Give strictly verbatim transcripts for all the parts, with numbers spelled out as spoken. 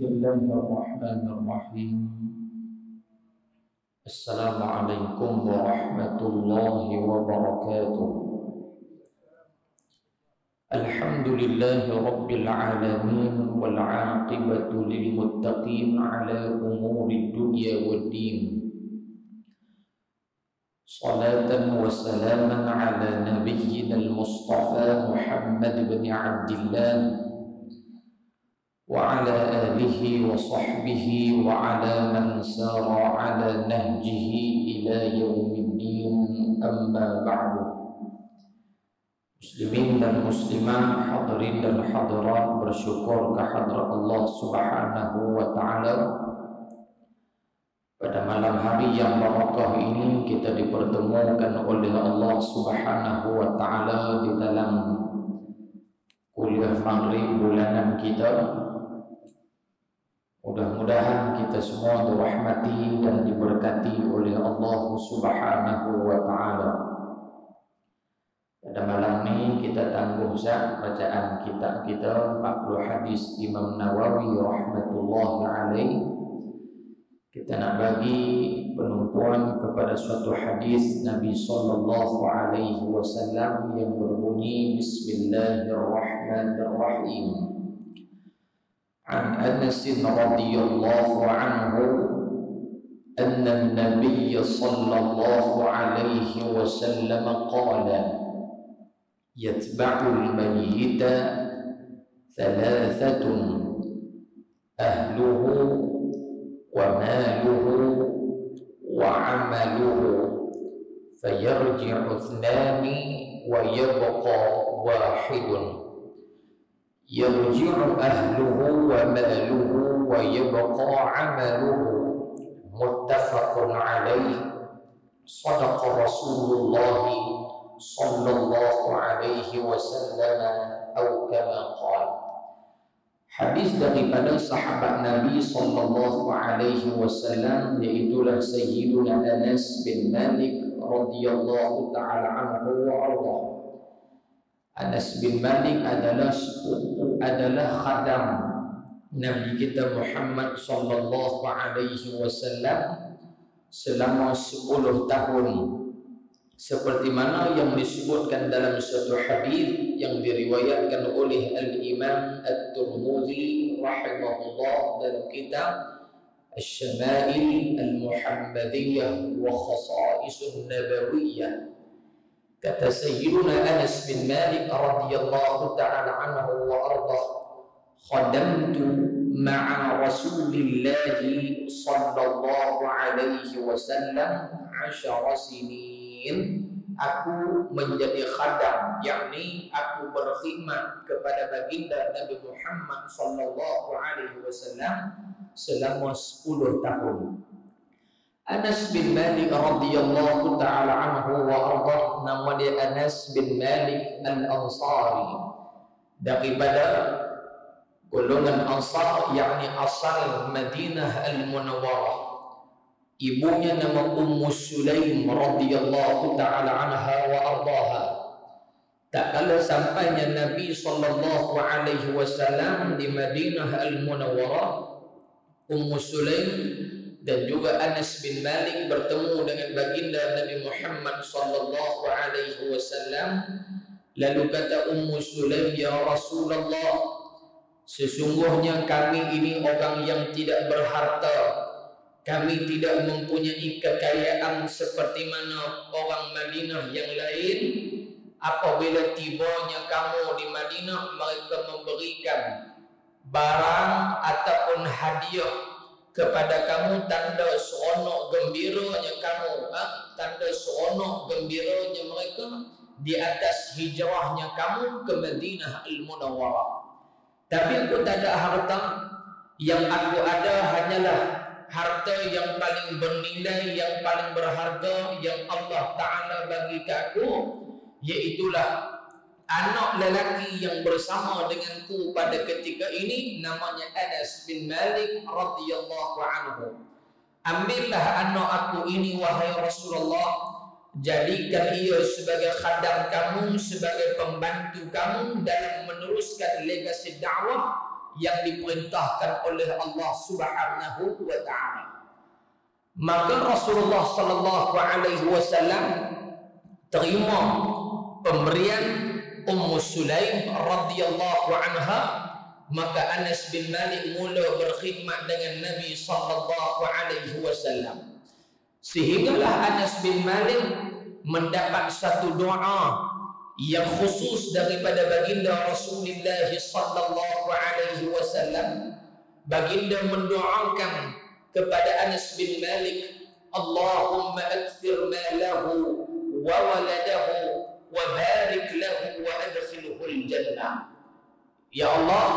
Bismillahirrahmanirrahim. Assalamualaikum warahmatullahi wabarakatuh. Alhamdulillahi rabbil alamin wal 'aqibatu lil muttaqin ala umuri dunya waddin. Salatan wa salaman ala nabiyyina al-mustafa Muhammad bin Abdillah wa ala alihi wa sahbihi wa ala man sara ala nahjihi ila yaumiddin, amma ba'du. Muslimin dan muslimah, hadirin dan hadirat, bersyukur kehadrat Allah Subhanahu wa taala. Pada malam hari yang barakah ini kita dipertemukan oleh Allah Subhanahu wa taala di dalam kuliah maghrib bulanan kita. Mudah-mudahan kita semua dirahmati dan diberkati oleh Allah Subhanahu wa taala. Pada malam ini kita tangguh sah bacaan kitab kita empat puluh hadis Imam Nawawi rahmatullahi alaih. Kita nak bagi penumpuan kepada suatu hadis Nabi sallallahu alaihi wasallam yang berbunyi Bismillahirrahmanirrahim. An Anas radhiyallahu anhu anna an-nabiy sallallahu alaihi wasallam qala yatba'u al-mayyita thalathatun ahluhu wa maluhu wa 'amaluhu fayarji'u ithnani wa yabqa wahidun. Yarji'u ahluhu wa maluhu wa yabqa 'amaluhu. Muttafaqun alaih. Sadaqa Rasulullah sallallahu alaihi wasallam atau kama qala. Hadis daripada sahabat Nabi sallallahu alaihi wasallam, yaitulah Sayyiduna Anas bin Malik radhiyallahu taala anhu wa ardhah. Anas bin Malik adalah sepupu, adalah khadam Nabi kita Muhammad sallallahu alaihi wasallam selama sepuluh tahun, seperti mana yang disebutkan dalam suatu hadis yang diriwayatkan oleh Al-Imam At-Tirmidzi rahimahullah dalam kitab Asy-Syama'il Al-Muhammadiyah wa Khasa'isun Nabawiyyah. Kata Sayyiduna Anas bin Malik radhiyallahu ta'ala anhu wa ardhah, khadamtu ma'a Rasulillahi sallallahu alaihi wasallam ashara sinin. Aku menjadi khadam, yakni aku berkhidmat kepada baginda Nabi Muhammad sallallahu alaihi wasallam selama sepuluh tahun. Anas bin Malik radhiyallahu ta'ala anhu wa ardhah, nama dia Anas bin Malik Al-Ansari, daripada golongan Ansar, yakni asal Madinah Al-Munawwarah. Ibunya nama Ummu Sulaim radhiyallahu ta'ala anha wa ardhaha. Tak kala sampainya Nabi sallallahu alaihi wasallam di Madinah Al-Munawwarah, Ummu Sulaim dan juga Anas bin Malik bertemu dengan baginda Nabi Muhammad sallallahu alaihi wasallam. Lalu kata Ummu Sulaim, ya Rasulullah, sesungguhnya kami ini orang yang tidak berharta. Kami tidak mempunyai kekayaan seperti mana orang Madinah yang lain. Apabila tibanya kamu di Madinah, mereka memberikan barang ataupun hadiah kepada kamu, tanda seronok gembiranya kamu, ha? Tanda seronok gembiranya mereka di atas hijrahnya kamu ke Madinah Al-Munawwarah. Tapi aku tak ada harta. Yang aku ada hanyalah harta yang paling bernilai, yang paling berharga yang Allah Ta'ala bagi ke aku, yaitulah anak lelaki yang bersama denganku pada ketika ini, namanya Anas bin Malik radhiyallahu anhu. Ambillah anak aku ini wahai Rasulullah, jadikan ia sebagai khadam kamu, sebagai pembantu kamu dalam meneruskan legasi dakwah yang diperintahkan oleh Allah Subhanahu wa taala. Maka Rasulullah sallallahu alaihi wasallam terima pemberian Ummu Sulaim radhiyallahu anha. Maka Anas bin Malik mula berkhidmat dengan Nabi sallallahu alaihi wasallam. Sehinggalah Anas bin Malik mendapat satu doa yang khusus daripada baginda Rasulullah sallallahu alaihi wasallam. Baginda mendoakan kepada Anas bin Malik, Allahumma akthir malahu wa waladahu wa barik lahu wa adkhilhu al-jannah. Ya Allah,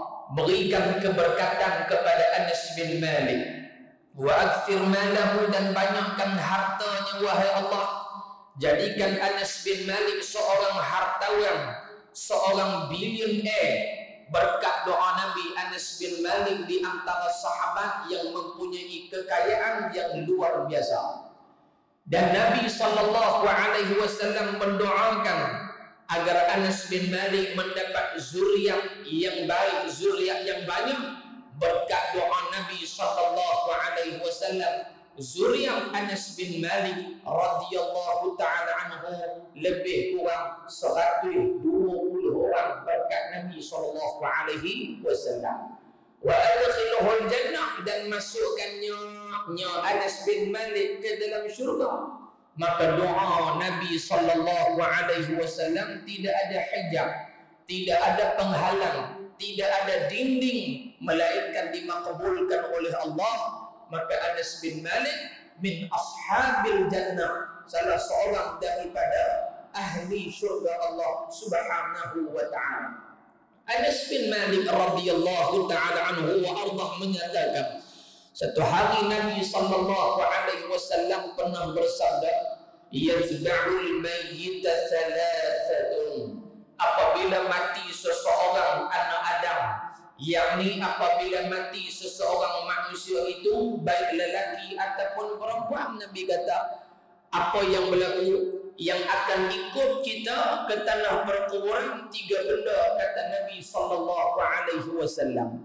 berikan keberkatan kepada Anas bin Malik. Wa akthir malahu, dan banyakkan hartanya wahai Allah. Jadikan Anas bin Malik seorang hartawan, seorang bilioner. Berkat doa Nabi, Anas bin Malik di antara sahabat yang mempunyai kekayaan yang luar biasa. Dan Nabi sallallahu alaihi wasallam mendoakan agar Anas bin Malik mendapat zuriat yang baik, zuriat yang banyak. Berkat doa Nabi sallallahu alaihi wasallam, zuriat Anas bin Malik radhiyallahu taala anhu lebih kurang seratus dua puluh orang berkat Nabi sallallahu alaihi wasallam. Wa adkhilhul jannah, dan masukkannya Anas bin Malik ke dalam syurga. Maka doa Nabi sallallahu alaihi wasallam tidak ada hijab, tidak ada penghalang, tidak ada dinding, melainkan dimakbulkan oleh Allah. Maka Anas bin Malik min ashabil jannah, salah seorang daripada ahli syurga Allah Subhanahu wa taala. Anas bin Malik radhiyallahu taala anhu wa ardah menyatakan, satu hari Nabi sallallahu alaihi wasallam pernah bersabda, yatba'ul mayyita thalathatun, apabila mati seseorang anak Adam, yakni apabila mati seseorang manusia itu baik lelaki ataupun perempuan, Nabi kata apa yang berlaku yang akan ikut kita ke tanah perkuburan, tiga benda kata Nabi sallallahu alaihi wasallam.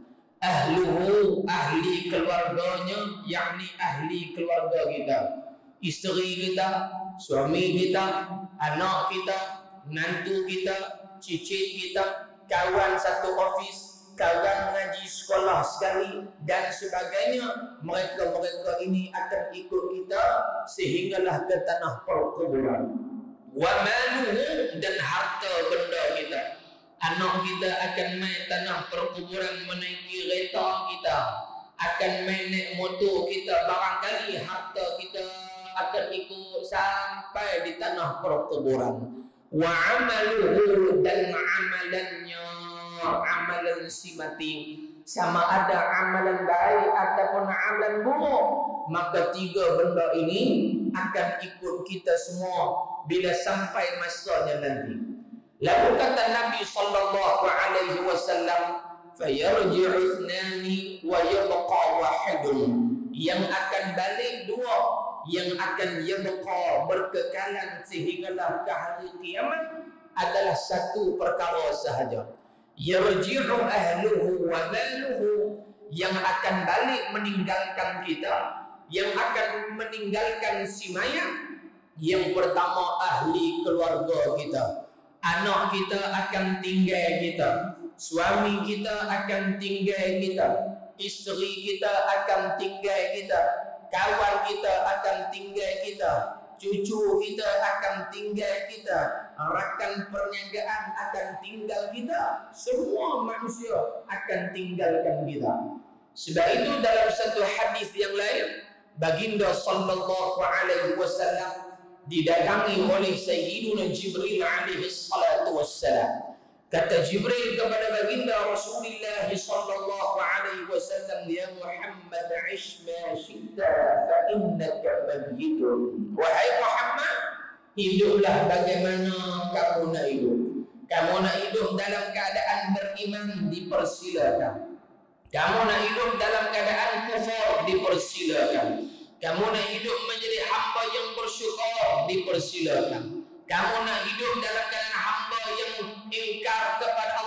Ahluhu, ahli keluarganya, yakni ahli keluarga kita, isteri kita, suami kita, anak kita, menantu kita, cicit kita, kawan satu office, kawan mengaji sekolah sekali dan sebagainya. Mereka-mereka ini akan ikut kita sehinggalah ke tanah perkuburan. Wa maluhu, dan harta benda kita. Anak kita akan main tanah perkuburan menaiki kereta kita, akan main naik motor kita, barangkali harta kita akan ikut sampai di tanah perkuburan. Wa amaluhu, dan amalannya, amalan si mati, sama ada amalan baik ataupun amalan buruk, maka tiga benda ini akan ikut kita semua bila sampai masanya nanti. Lalu kata Nabi sallallahu alaihi wasallam, fayarji'u ithnani wa yabqa wahidun, yang akan balik dua, yang akan yabqa berkekalan sehinggalah ke hari kiamat adalah satu perkara sahaja. Yarji'u ahluhu wa maluhu, yang akan balik meninggalkan kita, yang akan meninggalkan si mayat. Yang pertama ahli keluarga kita, anak kita akan tinggal kita, suami kita akan tinggal kita, isteri kita akan tinggal kita, kawan kita akan tinggal kita, cucu kita akan tinggal kita, rakan perniagaan akan tinggal kita, semua manusia akan tinggalkan kita. Sebab itu dalam satu hadis yang lain, baginda sallallahu alaihi wasallam didatangi oleh Sayyiduna Jibril alaihi salatu wassalam. Kata Jibril kepada baginda Rasulullah sallallahu alaihi wasallam, ya Muhammad, ish ma syi'ta fa innaka mayyitun. Wahai Muhammad, hiduplah bagaimana kamu nak hidup. Kamu nak hidup dalam keadaan beriman, dipersilakan. Kamu nak hidup dalam keadaan kufur, dipersilakan. Kamu nak hidup menjadi hamba yang bersyukur, dipersilakan. Kamu nak hidup dalam keadaan hamba yang ingkar kepada Allah,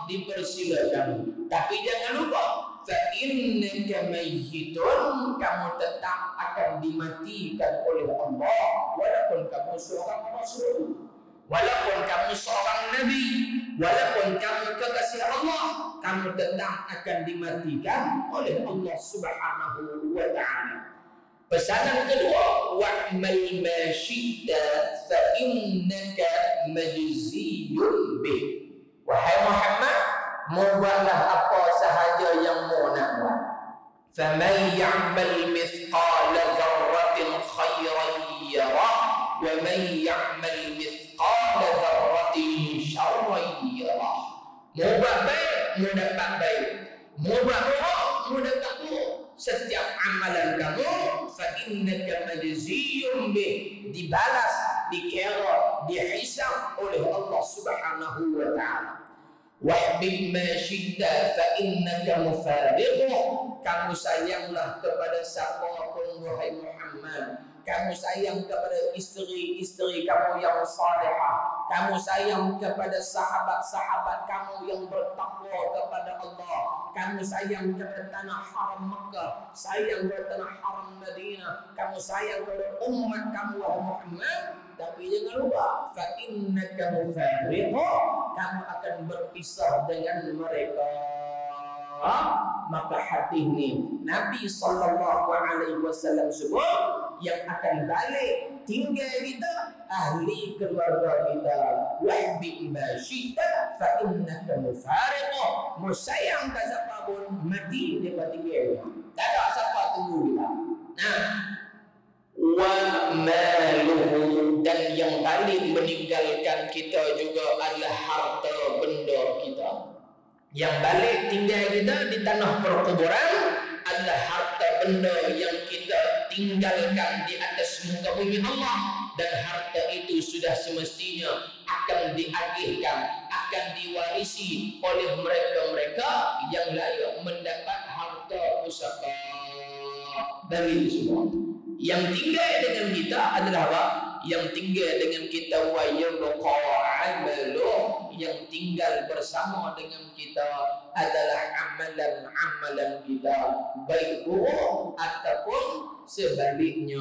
dipersilakan. Tapi jangan lupa, fa innaka mayyitun, kamu tetap akan dimatikan oleh Allah walaupun kamu seorang rasul, walaupun kamu seorang nabi, walaupun kamu kekasih Allah, kamu tetap akan dimatikan oleh Allah Subhanahu wa taala. Pesanan kedua, wa'mal ma syi'ta fa innaka majziyun bih. Wahai Muhammad, buatlah apa sahaja yang mau nak buat. Faman ya'mal mithqala dzarratin khairan yarah wa man ya'mal mithqala dzarratin syarran yarah. Mau buat baik, mau dapat baik. Mau buat buruk, mau dapat buruk. Setiap amalan kamu fa innaka majziyun bih, dibalas, dikira, dihisab oleh Allah Subhanahu wa taala. Wahbib ma syi'ta fa innaka mufariquh, kamu sayanglah kepada siapa pun wahai Muhammad. Kamu sayang kepada isteri-isteri kamu yang salihah. Kamu sayang kepada sahabat-sahabat kamu yang bertakwa kepada Allah. Kamu sayang kepada tanah haram Makkah, sayang kepada tanah haram Madinah. Kamu sayang kepada umat kamu wahai Muhammad. Tapi jangan lupa, fa innaka mufariquh, kamu akan berpisah dengan mereka. Maka hati ini Nabi sallallahu alaihi wasallam sebut, yang akan balik tinggal kita ahli keluarga kita. Wahbi ma syi'ta fa innaka mufariquh, mau sayang ke siapa pun mati dia tinggal. Tak ada siapa tunggu kita. Nah, wa maluhu, dan yang paling meninggalkan kita juga adalah harta benda kita. Yang balik tinggal kita di tanah perkuburan adalah harta benda yang kita tinggalkan di atas muka bumi Allah, dan harta itu sudah semestinya akan diagihkan, akan diwarisi oleh mereka-mereka yang layak mendapat harta pusaka dari itu semua. Yang tinggal dengan kita adalah apa? Yang tinggal dengan kita wa yabqa amaluh, yang tinggal bersama dengan kita adalah amalan-amalan kita, baik buruk ataupun sebaliknya.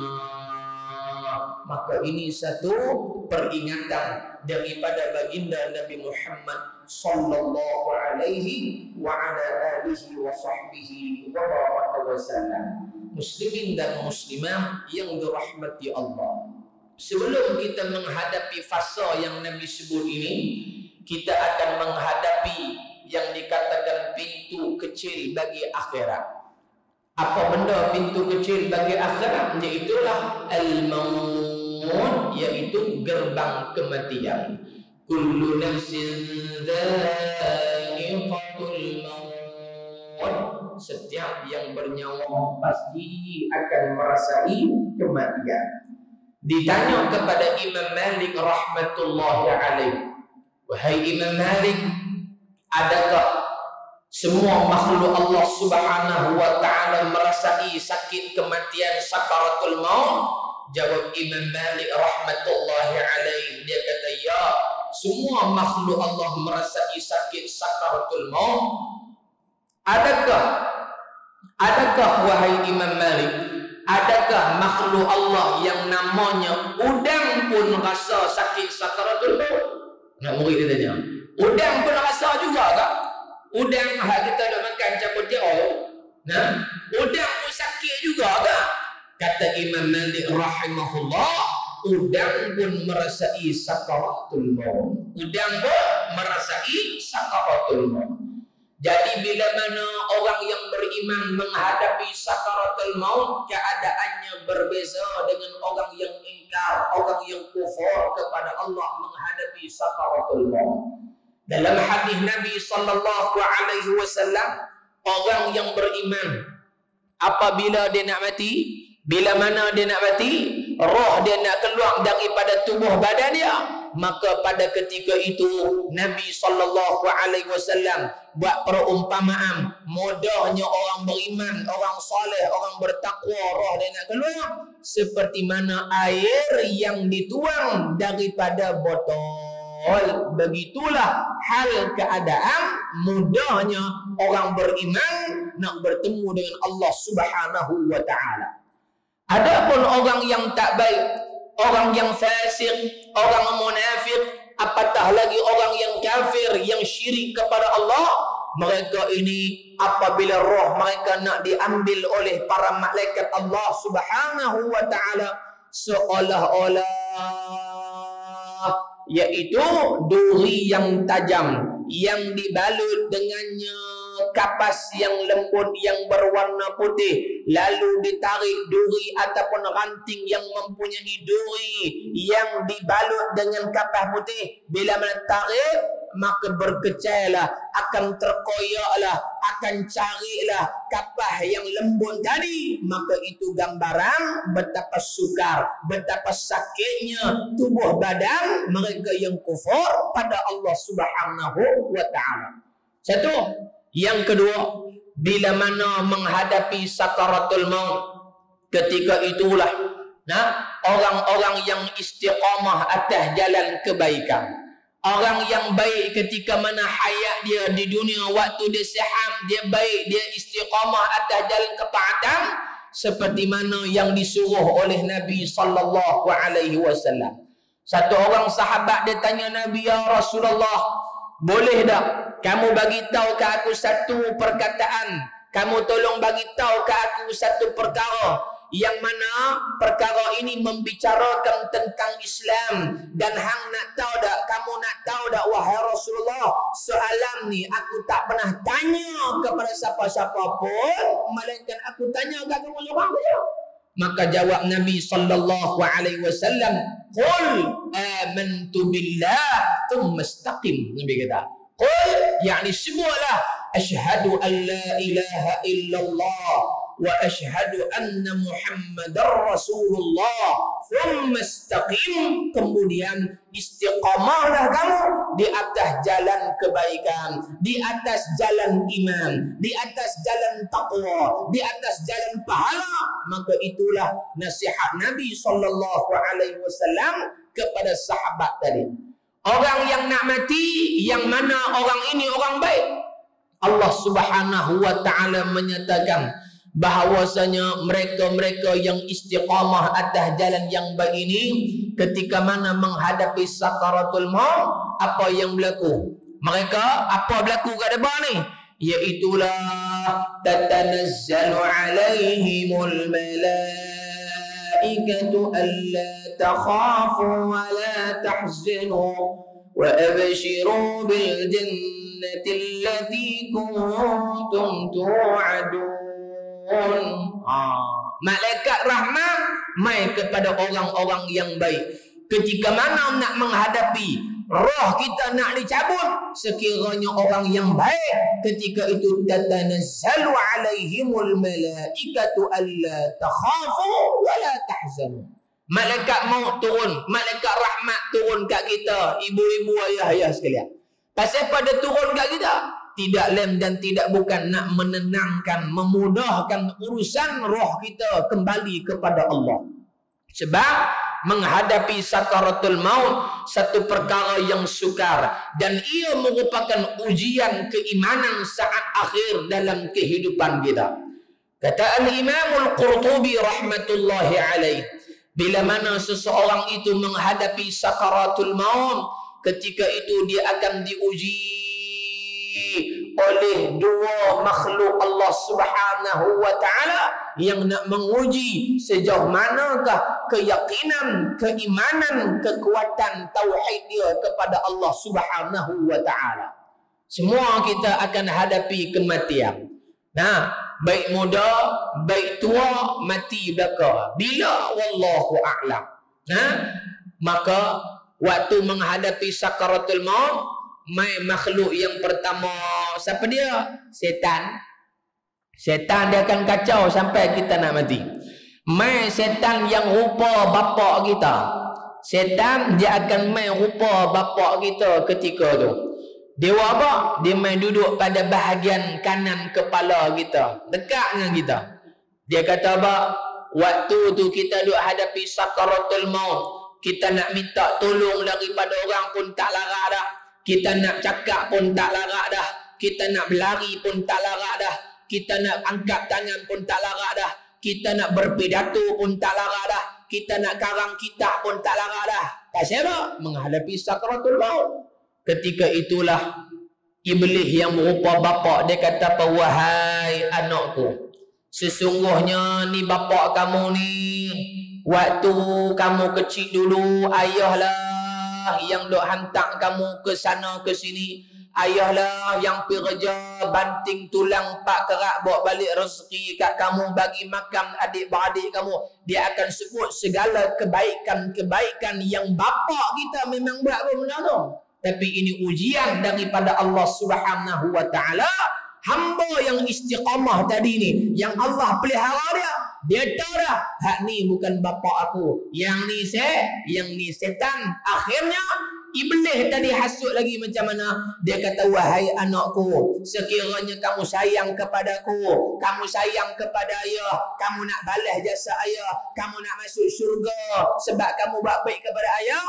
Maka ini satu peringatan daripada baginda Nabi Muhammad sallallahu alaihi wa ala alihi wa sahbihi wa baraka wasallam. Muslimin dan muslimah yang dirahmati Allah, sebelum kita menghadapi fase yang Nabi sebut ini, kita akan menghadapi yang dikatakan pintu kecil bagi akhirat. Apa benda pintu kecil bagi akhirat? Yaitulah al-maut, yaitu gerbang kematian. Kullu nafsin dha'iqatul maut, setiap yang bernyawa pasti akan merasai kematian. Ditanya kepada Imam Malik rahmatullahi alaih, wahai Imam Malik, adakah semua makhluk Allah Subhanahu wa taala merasai sakit kematian sakaratul maut? Jawab Imam Malik rahmatullahi alaih, dia kata ya, semua makhluk Allah merasai sakit sakaratul maut. Adakah adakah wahai Imam Malik, adakah makhluk Allah yang namanya udang pun rasa sakit sakaratul maut? Nak murid dia tanya, udang pun rasa juga tak? Udang hak kita dah makan capur jauh, nah, udang pun sakit juga tak? Kata Imam Malik rahimahullah, udang pun merasai sakaratul maut. Udang pun merasai sakaratul maut. Jadi bila mana orang yang beriman menghadapi sakaratul maut, keadaannya berbeza dengan orang yang ingkar, orang yang kufur kepada Allah menghadapi sakaratul maut. Dalam hadis Nabi sallallahu alaihi wasallam, orang yang beriman apabila dia nak mati, bila mana dia nak mati, roh dia nak keluar daripada tubuh badan dia, maka pada ketika itu Nabi sallallahu alaihi wasallam buat perumpamaan, mudahnya orang beriman, orang soleh, orang bertakwa, roh dia nak keluar seperti mana air yang dituang daripada botol. Qul, begitulah hal keadaan mudahnya orang beriman nak bertemu dengan Allah Subhanahu wa taala. Adapun orang yang tak baik, orang yang fasik, orang munafik, apatah lagi orang yang kafir, yang syirik kepada Allah, mereka ini apabila roh mereka nak diambil oleh para malaikat Allah Subhanahu wa taala, seolah-olah yaitu duri yang tajam yang dibalut dengannya kapas yang lembut yang berwarna putih, lalu ditarik duri ataupun ranting yang mempunyai duri yang dibalut dengan kapas putih, bila mana tarik maka berkecailah, akan terkoyaklah, akan carilah kapas yang lembut tadi. Maka itu gambaran betapa sukar, betapa sakitnya tubuh badan mereka yang kufur pada Allah Subhanahu wa taala. Satu. Yang kedua, bila mana menghadapi sakaratul maut, ketika itulah nah orang-orang yang istiqamah atas jalan kebaikan, orang yang baik ketika mana hayat dia di dunia, waktu dia sihat, dia baik, dia istiqamah atas jalan ketaatan, seperti mana yang disuruh oleh Nabi sallallahu alaihi wasallam. Satu orang sahabat dia tanya Nabi, ya Rasulullah, boleh tak kamu bagi tahu ke aku satu perkataan, kamu tolong bagi tahu ke aku satu perkara yang mana perkara ini membicarakan tentang Islam, dan hang nak tahu tak, kamu nak tahu tak wahai Rasulullah, soalan ni aku tak pernah tanya kepada siapa-siapa pun, melainkan aku tanya ke kamu seorang saja. Maka jawab Nabi sallallahu alaihi wasallam, qul amantu billah thumma istaqim. Nabi kata, qul yakni sebutlah asyhadu an la ilaha illallah wa asyhadu anna Muhammadar Rasulullah thumma istaqim, kemudian istiqamahlah kamu di atas jalan kebaikan, di atas jalan iman, di atas jalan taqwa, di atas jalan pahala. Maka itulah nasihat Nabi sallallahu alaihi wasallam kepada sahabat tadi. Orang yang nak mati, yang mana orang ini orang baik, Allah Subhanahu wa taala menyatakan bahawasanya mereka-mereka yang istiqamah atas jalan yang baik ini, ketika mana menghadapi sakaratul maut, apa yang berlaku? Mereka apa berlaku kat depan ni? Iaitulah tatanazzalu alaihimul malaikatu alla takhafu wa la tahzanu wa abshiru bil jannati allati kuntum tu'adun. Malaikat rahmat mai kepada orang-orang yang baik ketika mana nak menghadapi roh kita nak dicabut, sekiranya orang yang baik, ketika itu tatanazzalu alaihimul malaikatu alla takhafu wa la tahzanu. Malaikat maut turun, malaikat rahmat turun kat kita, ibu-ibu, ayah-ayah sekalian. Pasal pada turun kat kita, tidak lain dan tidak bukan nak menenangkan, memudahkan urusan roh kita kembali kepada Allah. Sebab menghadapi sakaratul maut satu perkara yang sukar, dan ia merupakan ujian keimanan saat akhir dalam kehidupan kita. Kata Al-Imam Al-Qurtubi rahmatullahi alaih, bila mana seseorang itu menghadapi sakaratul maut, ketika itu dia akan diuji oleh dua makhluk Allah Subhanahu wa taala yang nak menguji sejauh manakah keyakinan, keimanan, kekuatan tauhid dia kepada Allah Subhanahu wa taala. Semua kita akan hadapi kematian. Nah, baik muda, baik tua, mati belaka. Bila wallahu a'lam. Nah, maka waktu menghadapi sakaratul maut, mai makhluk yang pertama siapa dia? Setan. Setan dia akan kacau sampai kita nak mati. Mai setan yang rupa bapa kita. Setan dia akan mai rupa bapa kita ketika tu. Dia buat apa? Dia mai duduk pada bahagian kanan kepala kita, dekat dengan kita. Dia kata apa? Waktu tu kita duk hadapi sakaratul maut, Kita nak minta tolong daripada orang pun tak larat dah. Kita nak cakap pun tak larat dah. Kita nak berlari pun tak larat dah. Kita nak angkat tangan pun tak larat dah. Kita nak berpidato pun tak larat dah. Kita nak karang kitab pun tak larat dah. Pasal apa? Menghadapi sakaratul maut. Ketika itulah iblis yang berupa bapa dia kata apa? Wahai anakku, sesungguhnya ni bapa kamu ni, waktu kamu kecil dulu, ayahlah yang dok hantar kamu ke sana ke sini. Ayahlah yang pergi kerja banting tulang pak kerak bawa balik rezeki kat kamu, bagi makan adik-beradik kamu. Dia akan sebut segala kebaikan-kebaikan yang bapa kita memang buat benda tu. Tapi ini ujian daripada Allah Subhanahu wa taala. Hamba yang istiqamah tadi ni, yang Allah pelihara dia, dia tahu dah, hak ni bukan bapa aku, yang ni se, yang ni setan. Akhirnya iblis tadi hasut lagi macam mana? Dia kata, wahai anakku, sekiranya kamu sayang kepadaku, kamu sayang kepada ayah, kamu nak balas jasa ayah, kamu nak masuk syurga sebab kamu buat baik kepada ayah,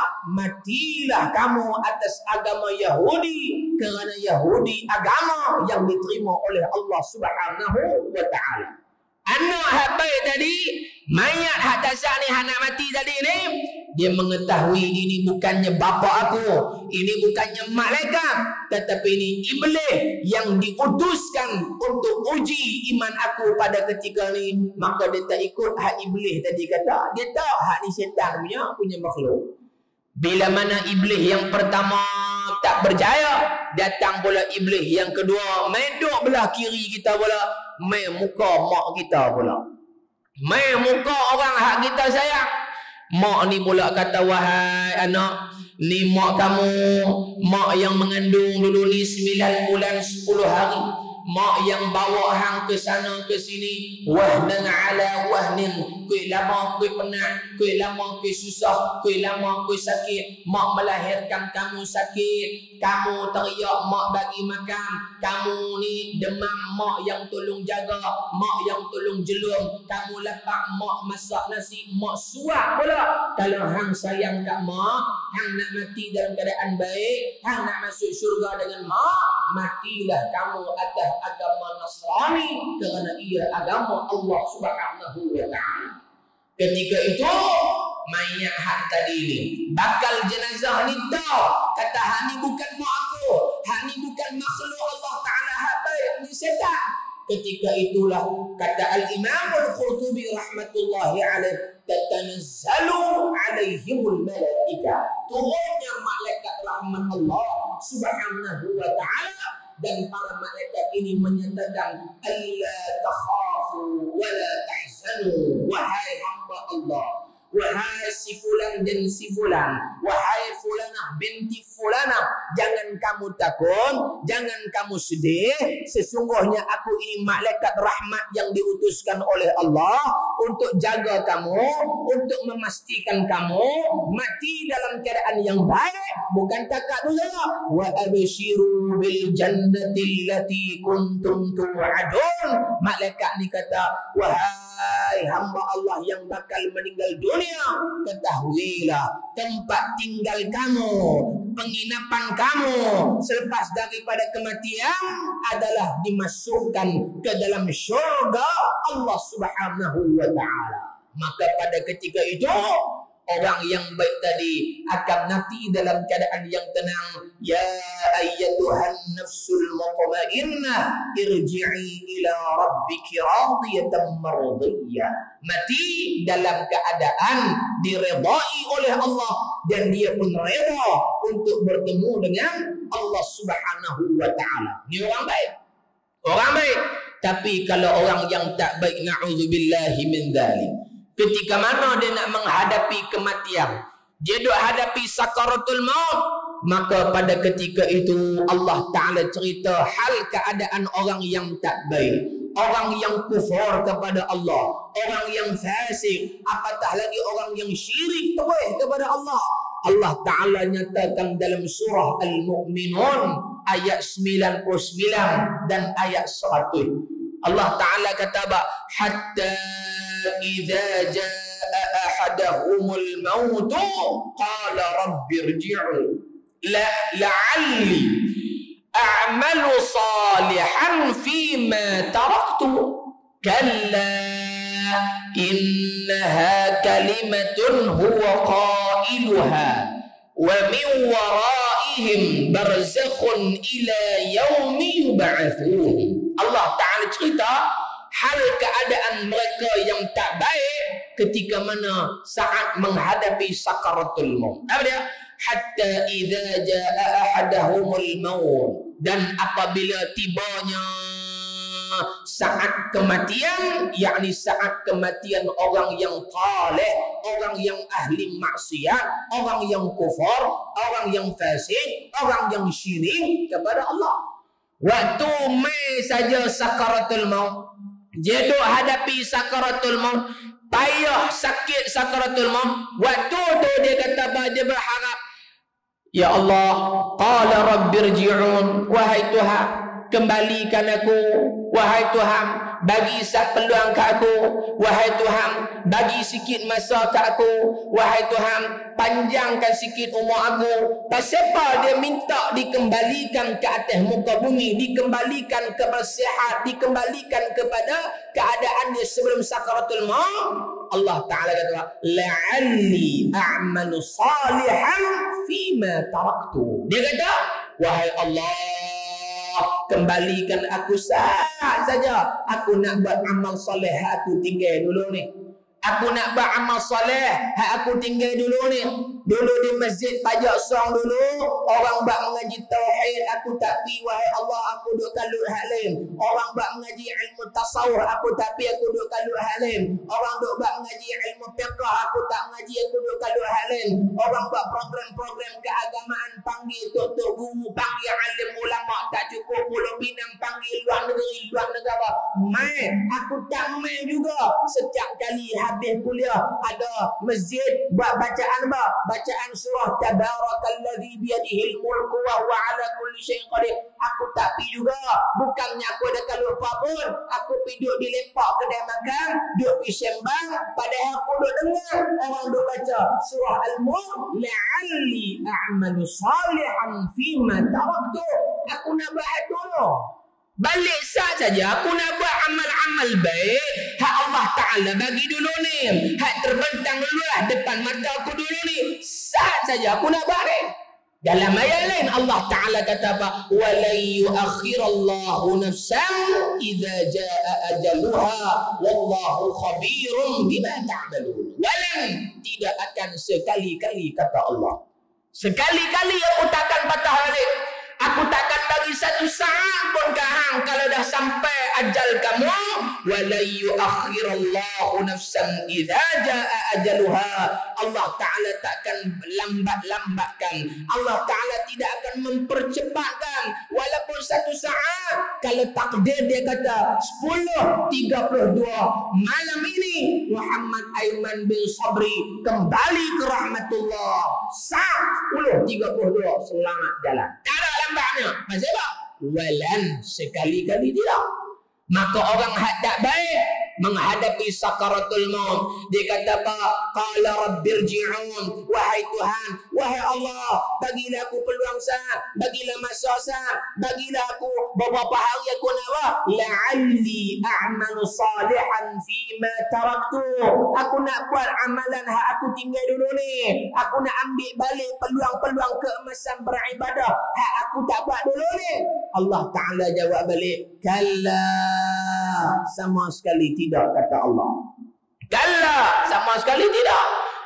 matilah kamu atas agama Yahudi, kerana Yahudi agama yang diterima oleh Allah Subhanahu wa taala. Anak hak baik tadi, mayat hak tasak ni, hak nak mati tadi ni, dia mengetahui ini bukannya bapa aku, ini bukannya malaikat, tetapi ini iblis yang diutuskan untuk uji iman aku pada ketika ni. Maka dia tak ikut hak iblis tadi kata. Dia tahu hak ni syaitan punya, punya makhluk. Bila mana iblis yang pertama tak berjaya, datang pula iblis yang kedua, main duk belah kiri kita pula, main muka mak kita pula, main muka orang hak kita sayang. Mak ni pula kata, wahai anak, ni mak kamu, mak yang mengandung dulu ni sembilan bulan sepuluh hari, mak yang bawa hang ke sana ke sini, wahnan ala wahnin, kuih lama kuih penat, kuih lama kuih susah, kuih lama kuih sakit. Mak melahirkan kamu sakit, kamu teriak mak bagi makan, kamu ni demam mak yang tolong jaga, mak yang tolong jelum, kamu lapar mak masak nasi, mak suap pula. Kalau hang sayang kat mak, hang nak mati dalam keadaan baik, hang nak masuk syurga dengan mak, matilah kamu atas agama Nasrani, kerana ia agama Allah Subhanahu wa taala. Ketika itu mayat hak tadi ni, bakal jenazah ni tahu, kata hak ni bukan mak aku, hak ni bukan makhluk Allah taala, hak baik ni setan. Ketika itulah kata Al-Imam Al-Qurtubi rahmatullahi alaih, tatanazzalu alaihimul malaika, turunnya malaikat rahmat Allah Subhanahu wa taala, dan para malaikat ini menyatakan, alla takhafu wa la tahzanu, wahai hamba Allah, wahai si fulan dan si fulan, wahai fulanah binti fulanah, jangan kamu takut, jangan kamu sedih, sesungguhnya aku ini malaikat rahmat yang diutuskan oleh Allah untuk jaga kamu, untuk memastikan kamu mati dalam keadaan yang baik, bukan takat dulu. Wa abshiru bil jannati allati kuntum tu'adun. Malaikat ni kata, wahai hamba Allah yang bakal meninggal dunia, ketahuilah tempat tinggal kamu, penginapan kamu selepas daripada kematian adalah dimasukkan ke dalam syurga Allah Subhanahu wa taala. Maka pada ketika itu orang yang baik tadi akan mati dalam keadaan yang tenang. Ya ayyatuhan nafsul mutmainnah, irji'i ila rabbiki radiyatan mardiyah. Mati dalam keadaan diredai oleh Allah, dan dia pun reda untuk bertemu dengan Allah Subhanahu wa taala. Ini orang baik. Orang baik. Tapi kalau orang yang tak baik, na'udzubillahi min dzalik, ketika mana dia nak menghadapi kematian, dia duk hadapi sakaratul maut, maka pada ketika itu Allah Ta'ala cerita hal keadaan orang yang tak baik, orang yang kufur kepada Allah, orang yang fasik, apatah lagi orang yang syirik terus kepada Allah. Allah Ta'ala nyatakan dalam surah Al-Mu'minun ayat sembilan puluh sembilan dan ayat seratus. Allah Ta'ala kata, hatta idza jaa ahadahumul maut qala rabbi irji'un la la'alli a'malu salihan fima taraktu kalla innaha kalimatun huwa qailuha wa min waraihim barzakhun ila yaumi yub'atsun. Allah Ta'ala cerita hal keadaan mereka yang tak baik ketika mana saat menghadapi sakaratul maut. Apa dia? Hatta idza jaa ahadahumul maut, dan apabila tibanya saat kematian, yakni saat kematian orang yang taleh, orang yang ahli maksiat, orang yang kufur, orang yang fasik, orang yang syirik kepada Allah. Waktu mai saja sakaratul maut, dia duk hadapi sakaratul maut, payah sakit sakaratul maut. Waktu tu dia kata apa? Dia berharap, ya Allah, qala rabbirji'un, wahai Tuhan, kembalikan aku. Wahai Tuhan, bagi satu peluang ke aku. Wahai Tuhan, bagi sikit masa ke aku. Wahai Tuhan, panjangkan sikit umur aku. Pasal apa dia minta dikembalikan ke atas muka bumi, dikembalikan ke bersihat, dikembalikan kepada keadaan dia sebelum sakaratul maut? Allah Ta'ala kata, la'alli a'malu salihan fima taraktu. Dia kata, wahai Allah, kembalikan aku saat saja. Aku nak buat amal soleh, aku tinggal dulu ni. Aku nak buat amal soleh, aku tinggal dulu ni. Dulu di masjid pajak song dulu, orang buat mengaji tauhid, aku tak pi. Wahai Allah, aku duk kalut hak lain. Orang buat mengaji ilmu tasawuf, aku tak pi, aku duk kalut hak lain. Orang duk buat mengaji ilmu fiqh, aku tak mengaji, aku duk kalut hak lain. Orang buat program-program keagamaan, panggil tok-tok guru, panggil alim ulama, tak cukup Pulau Pinang, panggil luar negeri, luar negara. Mai, aku tak main juga. Setiap kali habis kuliah ada masjid buat bacaan apa? Bacaan surah Tabarakalladzi biyadihil mulku wa huwa ala kulli syai'in qadir. Aku tak pi juga. Bukannya aku ada kalau apa pun, aku pi duduk di lepak kedai makan, duduk pi sembang, padahal aku duduk dengar orang duduk baca surah Al-Mulk, la'alli a'malu salihan fima taraktu. Aku nak buat dulu. Balik sah saja, aku nak buat amal-amal baik, hak Allah Ta'ala bagi dulu ni, hak terbentang dulu lah depan mata aku dulu ni. Sah saja, aku nak buat ni. Dalam ayat lain Allah Ta'ala kata apa? وَلَنْ يُؤَخِّرَ اللَّهُ نَفْسًا إِذَا جَاءَ أَجَلُهَا وَاللَّهُ خَبِيرٌ بِمَا تَعْمَلُونَ. Walan, tidak akan sekali-kali, kata Allah, sekali-kali aku takkan patah balik. Aku takkan bagi satu saat pun ke hang kalau dah sampai ajal kamu. Wala yuakhirallahu nafsan idza jaa ajaluha. Allah Ta'ala takkan lambat-lambatkan. Allah Ta'ala tidak akan mempercepatkan walaupun satu saat. Kalau takdir dia kata sepuluh tiga puluh dua malam ini Muhammad Aiman bin Sabri kembali ke rahmatullah. Saat sepuluh tiga puluh dua selamat jalan. Tak ada lambatnya. Maksud apa? Walan, sekali-kali tidak. Maka orang hak tak baik menghadapi sakaratul maut, dia kata apa? Qala rabbirji'un, wahai Tuhan, wahai Allah, bagilah aku peluang sah, bagilah masa sah, bagilah aku beberapa hari aku nak buat la'alli a'malu salihan fima taraktu. Aku nak buat amalan hak aku tinggal dulu ni. Aku nak ambil balik peluang-peluang keemasan beribadah hak aku tak buat dulu ni. Allah Ta'ala jawab balik, kalla, sama sekali tidak, kata Allah. Kalla, sama sekali tidak.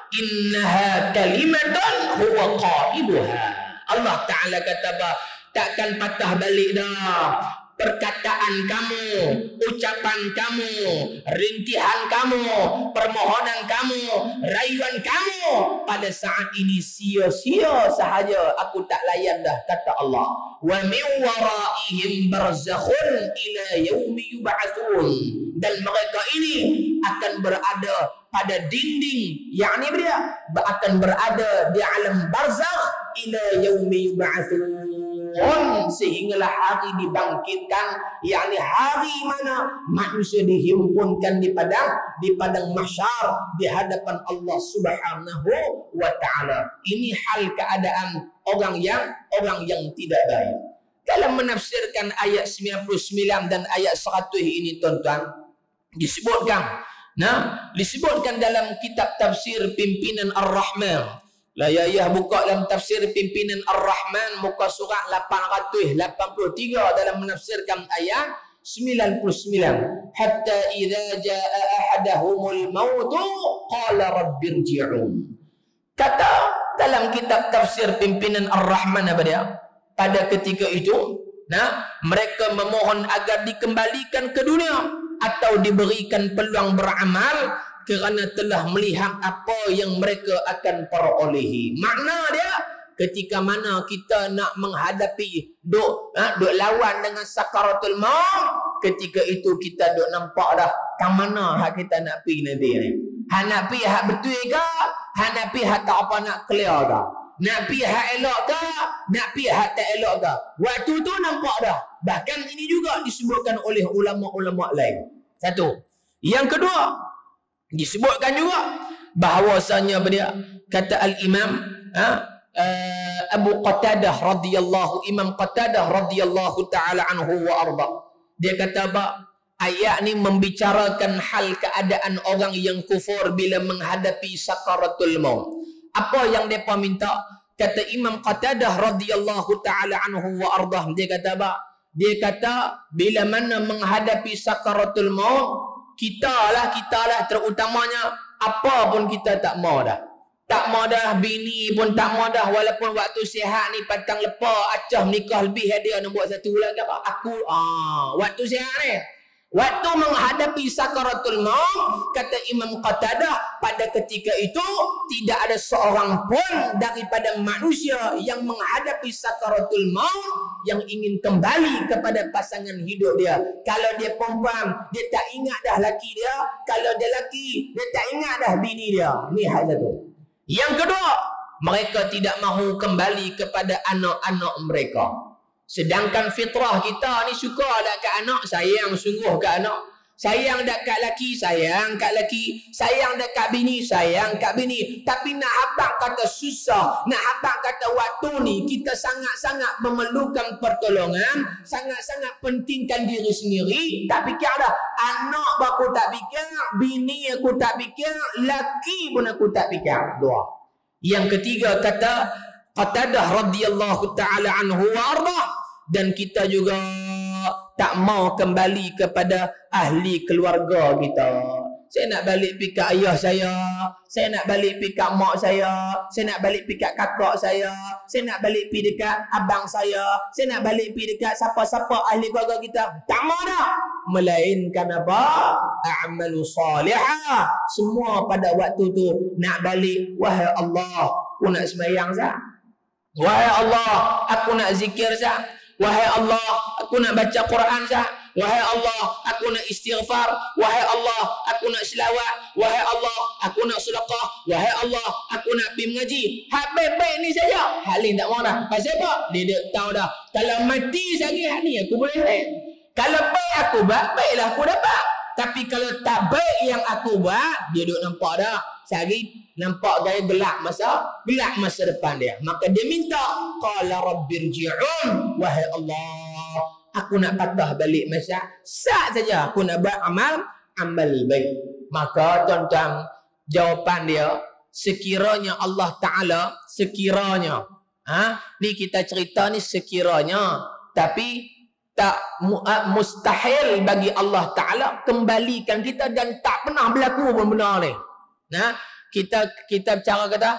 Innaha kalimatun huwa qailuha. Allah Ta'ala kata apa? Takkan patah balik dah perkataan kamu, ucapan kamu, rintihan kamu, permohonan kamu, rayuan kamu pada saat ini sia-sia sahaja. Aku tak layan dah, kata Allah. Wa min waraihim barzakhun ila yaumi yub'atsun. Dan mereka ini akan berada pada dinding, yakni dia akan berada di alam barzakh ila yaumi yub'atsun, turun sehinggalah hari dibangkitkan, yakni hari mana manusia dihimpunkan di padang di padang mahsyar di hadapan Allah Subhanahu wa taala. Ini hal keadaan orang yang orang yang tidak baik. Dalam menafsirkan ayat sembilan puluh sembilan dan ayat seratus ini tuan-tuan, disebutkan nah disebutkan dalam kitab tafsir pimpinan Ar-Rahman. La ya ya buka dalam tafsir pimpinan Ar-Rahman muka surat lapan ratus lapan puluh tiga dalam menafsirkan ayat sembilan puluh sembilan. Hatta idza jaa ahadahumul maut qala rabbirji'un. Kata dalam kitab tafsir pimpinan Ar-Rahman apa dia? Pada ketika itu, nah mereka memohon agar dikembalikan ke dunia atau diberikan peluang beramal kerana telah melihat apa yang mereka akan perolehi. Makna dia, ketika mana kita nak menghadapi duk, ha, duk lawan dengan sakaratul maut, ketika itu kita duk nampak dah ke mana hak kita nak pergi nanti ni. Hak nak pergi hak betul ke? Hak nak pergi hak tak apa nak clear ke? Nak pergi hak elok ke? Nak pergi hak tak elok ke? Waktu tu nampak dah. Bahkan ini juga disebutkan oleh ulama-ulama lain. Satu. Yang kedua, disebutkan juga bahawasanya dia kata al-Imam ha, uh, Abu Qatadah radhiyallahu Imam Qatadah radhiyallahu taala anhu wa arda. Dia kata apa? Ayat ni membicarakan hal keadaan orang yang kufur bila menghadapi sakaratul maut. Apa yang mereka minta? Kata Imam Qatadah radhiyallahu taala anhu wa arda, dia kata apa? Dia kata bila mana menghadapi sakaratul maut, kita lah, kita lah terutamanya, apa pun kita tak mau dah. Tak mau dah, bini pun tak mau dah, walaupun waktu sihat ni patang lepas acah nikah lebih dia nak buat satu lagi apa? Aku ah waktu sihat ni. Waktu menghadapi sakaratul maut, kata Imam Qatadah, pada ketika itu tidak ada seorang pun daripada manusia yang menghadapi sakaratul maut yang ingin kembali kepada pasangan hidup dia. Kalau dia perempuan, dia tak ingat dah laki dia. Kalau dia laki, dia tak ingat dah bini dia. Ni hal satu. Yang kedua, mereka tidak mahu kembali kepada anak-anak mereka. Sedangkan fitrah kita ni suka dak kat anak, sayang sungguh kat anak. Sayang dak kat laki, sayang kat laki. Sayang dak kat bini, sayang kat bini. Tapi nak habaq kata susah, nak habaq kata waktu ni kita sangat-sangat memerlukan pertolongan, sangat-sangat pentingkan diri sendiri. Tak fikir dah, anak aku tak fikir, bini aku tak fikir, laki pun aku tak fikir. Dua. Yang ketiga kata Qatadah radhiyallahu taala anhu wa arda, dan kita juga tak mau kembali kepada ahli keluarga kita. Saya nak balik pergi kat ayah saya, saya nak balik pergi kat mak saya, saya nak balik pergi kat kakak saya, saya nak balik pergi dekat abang saya, saya nak balik pergi dekat siapa-siapa ahli keluarga kita. Tak mau dah. Melainkan apa? A'malu salihah. Semua pada waktu tu nak balik, wahai Allah, aku nak sembahyang sah. Wahai Allah, aku nak zikir sah. Wahai Allah, aku nak baca Quran sah. Wahai Allah, aku nak istighfar. Wahai Allah, aku nak selawat. Wahai Allah, aku nak sedekah. Wahai Allah, aku nak pergi mengaji. Hak baik-baik ni saja. Hal ni tak mau dah. Pasal apa? Dia dah tahu dah. Kalau mati sehari hak ni aku boleh baik. Kalau baik aku buat, baiklah aku dapat. Tapi kalau tak baik yang aku buat, dia duk nampak dah. Sehari nampak gaya gelap masa gelap masa depan dia. Maka dia minta, qala rabbirji'un, wahai Allah, aku nak patah balik masa sat saja aku nak buat amal amal baik. Maka tuan-tuan, jawapan dia, sekiranya Allah Taala, sekiranya ha ni kita cerita ni sekiranya, tapi tak mustahil bagi Allah Taala kembalikan kita, dan tak pernah berlaku pun benda ni. Nah, kita kita bicara kata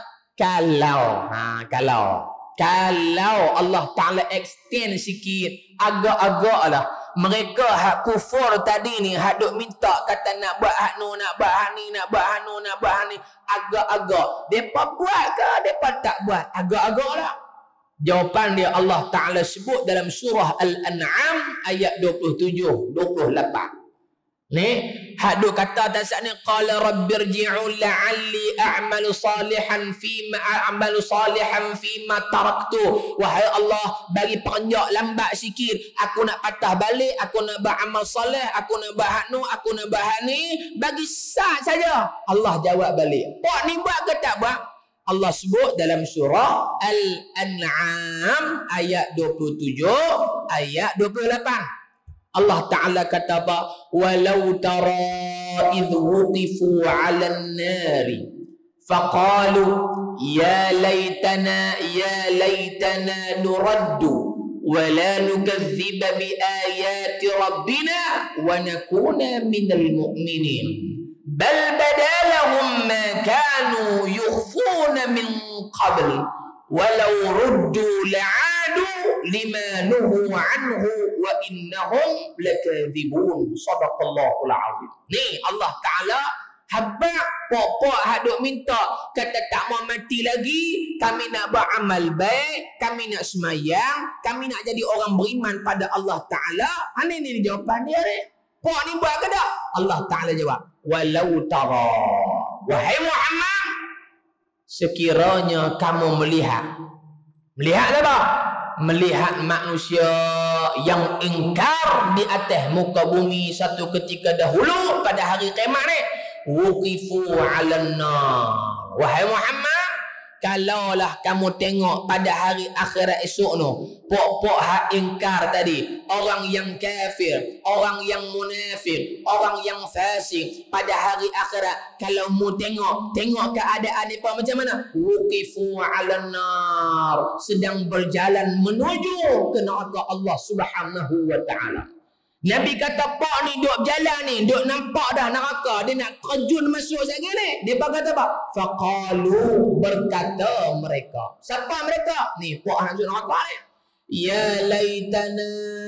kalau ha kalau kalau Allah Taala extend sikit, agak-agaklah mereka hak kufur tadi ni, hak duk minta kata nak buat hak nu, nak buat hak ni, nak buat hak nu, nak buat hak ni, agak-agak depa buat ke depa tak buat, agak-agaklah. Jawapan dia Allah Taala sebut dalam surah Al-An'am ayat dua puluh tujuh dua puluh lapan. Ni hak duk kata atas ni qala rabbirji'u la'alli a'malu salihan fi ma a'malu salihan fi ma taraktu. Wahai Allah, bagi perenjak lambat sikit, aku nak patah balik, aku nak beramal soleh, aku nak buat hak nu, aku nak buat hak ni, bagi sat saja. Allah jawab balik, "Pak ni buat ke tak buat?" Allah sebut dalam surah Al-An'am ayat dua puluh tujuh, ayat dua puluh lapan. Allah Ta'ala kata apa? Walau tara idh wuqifu 'alan nari faqalu ya laitana ya laitana nuraddu wa la nukadziba bi ayati rabbina wa nakuna minal mu'minin bal badalahum ma kanu yukhfuna min qabl walau ruddu la'adu lima nuhu anhu wa innahum lakadzibun. Sadaqallahul azim. Ni Allah Ta'ala habaq pok-pok hak duk minta kata tak mau mati lagi, kami nak beramal baik, kami nak semayang, kami nak jadi orang beriman pada Allah Ta'ala. Ini ni jawapan dia ni. Pok ni buat ke tak? Allah Ta'ala jawab, walau tara, wahai Muhammad, sekiranya kamu melihat. Melihat apa? Melihat manusia yang ingkar di atas muka bumi satu ketika dahulu pada hari kiamat ni. Wuqifu 'alan nar. Wahai Muhammad, kalaulah kamu tengok pada hari akhirat esok tu, pok-pok hak ingkar tadi, orang yang kafir, orang yang munafik, orang yang fasik pada hari akhirat, kalau mu tengok, tengok keadaan mereka macam mana? Wuqifu 'alan nar, sedang berjalan menuju ke neraka Allah Subhanahu wa taala. Nabi kata, pak ni duk berjalan ni, duk nampak dah neraka, dia nak terjun masuk lagi ni. Dia kata apa? Faqalu, berkata mereka. Siapa mereka? Ni pak nak masuk neraka ni. Ya laitana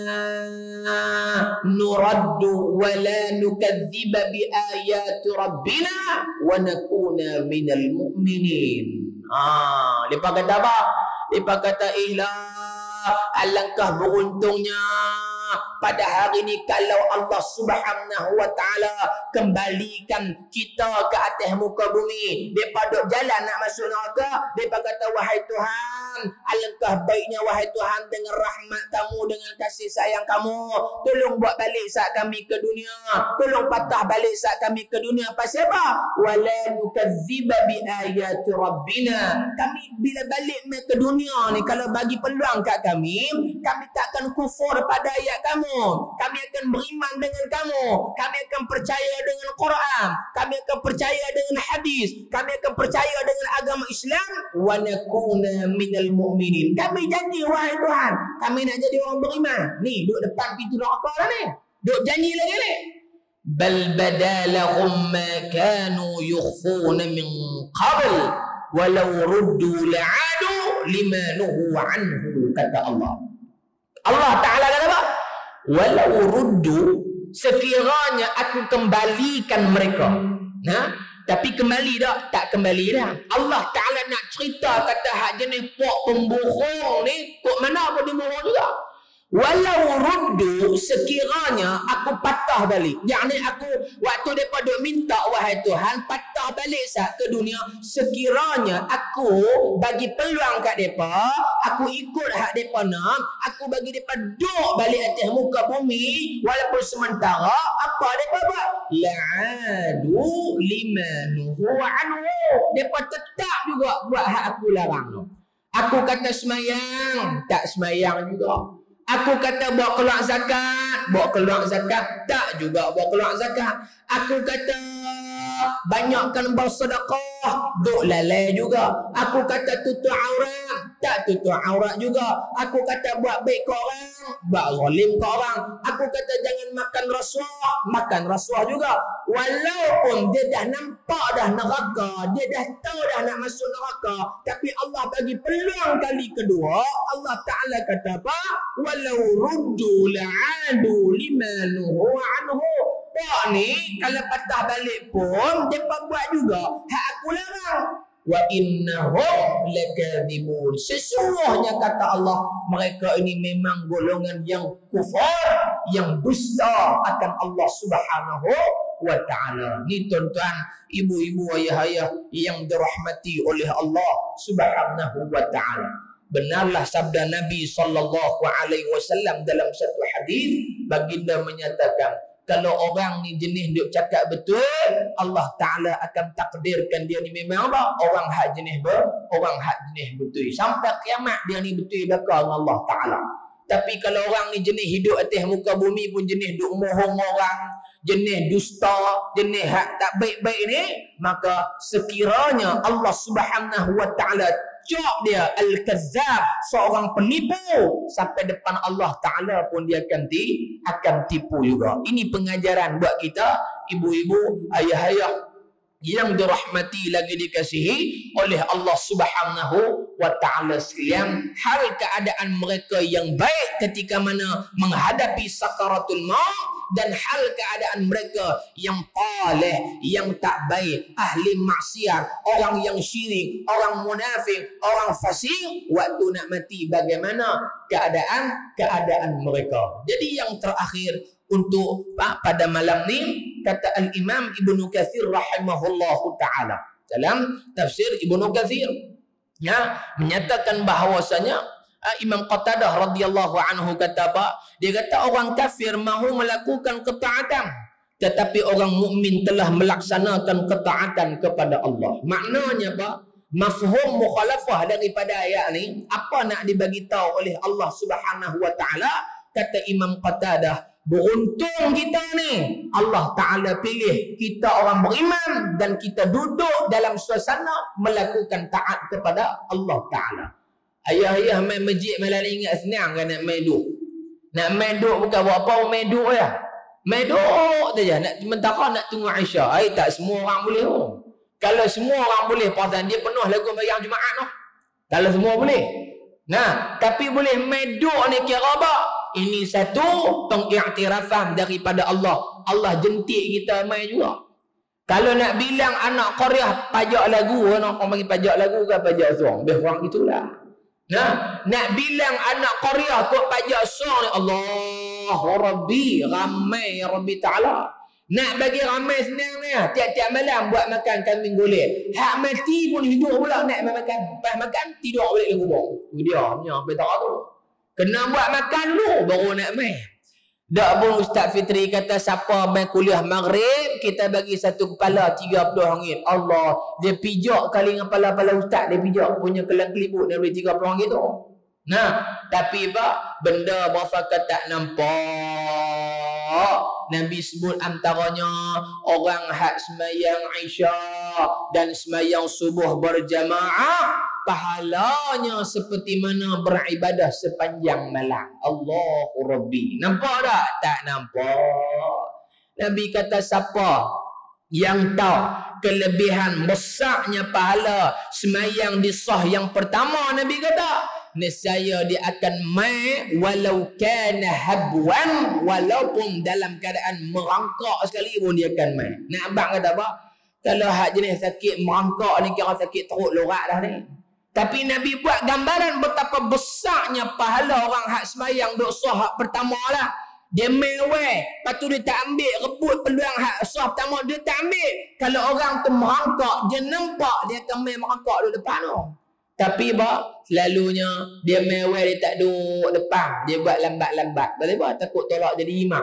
nuraddu wa la nukadziba bi ayati rabbina wa nakuna minal mu'minin. Ah, depa kata apa? Depa kata ihlah, alangkah beruntungnya pada hari ini kalau Allah Subhanahu wa taala kembalikan kita ke atas muka bumi. Depa duk jalan nak masuk neraka, depa kata wahai Tuhan, alangkah baiknya wahai Tuhan dengan rahmat kamu, dengan kasih sayang kamu, tolong buat balik saat kami ke dunia, tolong patah balik saat kami ke dunia. Pasal apa? Wala nukadziba bi ayati rabbina. Kami bila balik ke dunia ni, kalau bagi peluang kat kami, kami takkan kufur pada ayat kamu, kami akan beriman dengan kamu, kami akan percaya dengan Quran, kami akan percaya dengan hadis, kami akan percaya dengan agama Islam, wa nakuna minal mu'minin. Kami janji wahai Tuhan, kami nak jadi orang beriman. Ni duduk depan pintu neraka dah ni, duduk janji lagi ni. Bal badalahum ma kanu yukhfuna min qabl walau ruddu la'adu lima nuhu anhu, kata Allah. Allah Ta'ala kata apa? Walau ruddu, sekiranya aku kembalikan mereka. Nah, tapi kembali tak? Tak kembali dah. Allah Ta'ala nak cerita kata hak jenis pok pembohong ni, kok mana pun dia bohong juga. Walau ruddu, sekiranya aku patah balik. Yang ni aku, waktu mereka duk minta wahai Tuhan, patah balik sah ke dunia. Sekiranya aku bagi peluang kat mereka, aku ikut hak mereka nak, aku bagi mereka duduk balik atas muka bumi, walaupun sementara, apa mereka buat? La'adu limanuhu anhu. Mereka tetap juga buat hak aku larang. Aku kata semayang, tak semayang juga. Aku kata bawa keluar zakat, bawa keluar zakat, tak juga bawa keluar zakat. Aku kata banyakkan bersedekah, duk lalai juga. Aku kata tutup aurat, tak tutup aurat juga. Aku kata buat baik ke orang, buat zalim ke orang. Aku kata jangan makan rasuah, makan rasuah juga. Walaupun dia dah nampak dah neraka, dia dah tahu dah nak masuk neraka, tapi Allah bagi peluang kali kedua. Allah Ta'ala kata apa? Walau ruddu la'adu limanuhu anhu. Pak ni kalau patah balik pun depa buat juga hak aku larang. Wa innahum lakadzibun. Sesungguhnya kata Allah, mereka ini memang golongan yang kufur, yang dusta akan Allah Subhanahu wa ta'ala. Ni tuan-tuan, ibu-ibu, ayah-ayah yang dirahmati oleh Allah Subhanahu wa ta'ala. Benarlah sabda Nabi sallallahu alaihi wasallam dalam satu hadis, baginda menyatakan, kalau orang ni jenis duk cakap betul, Allah Ta'ala akan takdirkan dia ni memang apa? Orang hak jenis ber, orang hak jenis betul. Sampai kiamat dia ni betul belakang Allah Ta'ala. Tapi kalau orang ni jenis hidup atas muka bumi pun jenis duk mohong orang, jenis dusta, jenis hak tak baik-baik ni, maka sekiranya Allah Subhanahu wa ta'ala cop dia al-kazzab, seorang penipu, sampai depan Allah Ta'ala pun dia akan ti, akan tipu juga. Ini pengajaran buat kita, ibu-ibu, ayah-ayah yang dirahmati lagi dikasihi oleh Allah Subhanahu wa ta'ala sekalian. Hal keadaan mereka yang baik ketika mana menghadapi sakaratul maut, dan hal keadaan mereka yang taleh, yang tak baik, ahli maksiat, orang yang syirik, orang munafik, orang fasik, waktu nak mati bagaimana keadaan keadaan mereka. Jadi yang terakhir untuk pada malam ni, kata Al-Imam Ibnu Katsir rahimahullahu ta'ala dalam tafsir Ibnu Katsir, ya, menyatakan bahawasanya Imam Qatadah radhiyallahu anhu kata apa? Dia kata orang kafir mahu melakukan ketaatan, tetapi orang mukmin telah melaksanakan ketaatan kepada Allah. Maknanya apa? Mafhum mukhalafah daripada ayat ni, apa nak dibagi tahu oleh Allah Subhanahu wa taala? Kata Imam Qatadah, beruntung kita ni, Allah Ta'ala pilih kita orang beriman dan kita duduk dalam suasana melakukan taat kepada Allah Ta'ala. Ayah-ayah main masjid malam ni ingat senang kan nak main duk. Nak main duk bukan buat apa, main duk ya. Main duk saja, nak sementara nak tunggu Aisyah. Ai tak semua orang boleh. Oh. Kalau semua orang boleh, pasal dia penuh lagu bayang Jumaat noh. Kalau semua boleh. Nah, tapi boleh main duk ni kira apa? Ini satu pengiktirafan daripada Allah. Allah jentik kita main juga. Kalau nak bilang anak Qaryah pajak lagu, orang panggil pajak lagu ke pajak song, lebih kurang itulah. Nah, nak bilang anak Qaryah kok pajak song, Allah Rabbi, ramai ya Rabbi Ta'ala. Nak bagi ramai senang ni, tiap-tiap malam buat makan kambing golek. Hak mati pun hidup pula nak makan. Lepas makan, tidur balik ke kubur. Itu dia, punya betul tu. Kena buat makan dulu, baru nak main. Tak pun Ustaz Fitri kata siapa main kuliah maghrib, kita bagi satu kepala tiga puluh ringgit. Allah, dia pijak kali dengan kepala-kepala Ustaz, dia pijak punya kelang kelibut dia beli tiga puluh ringgit tu. Nah, tapi apa? Benda berapa tak nampak. Nabi sebut antaranya orang hak semayang Isya dan semayang subuh berjamaah, pahalanya seperti mana beribadah sepanjang malam. Allahu Rabbi. Nampak tak? Tak nampak. Nabi kata siapa yang tahu kelebihan besarnya pahala semayang di sah yang pertama, Nabi kata, nescaya dia akan mai walau kana habwan, walaupun dalam keadaan merangkak sekali pun dia akan mai. Nak abang kata apa? Kalau hak jenis sakit merangkak ni kira sakit teruk lorak dah ni. Tapi Nabi buat gambaran betapa besarnya pahala orang hak semayang duk sah hak pertama lah. Dia mewah, lepas tu dia tak ambil rebut peluang hak sah pertama, dia tak ambil. Kalau orang tu merangkak, dia nampak dia akan main merangkak duduk depan tu. Tapi apa? Selalunya dia mewah, dia tak duduk depan, dia buat lambat-lambat. Sebab apa? Takut tolak jadi imam.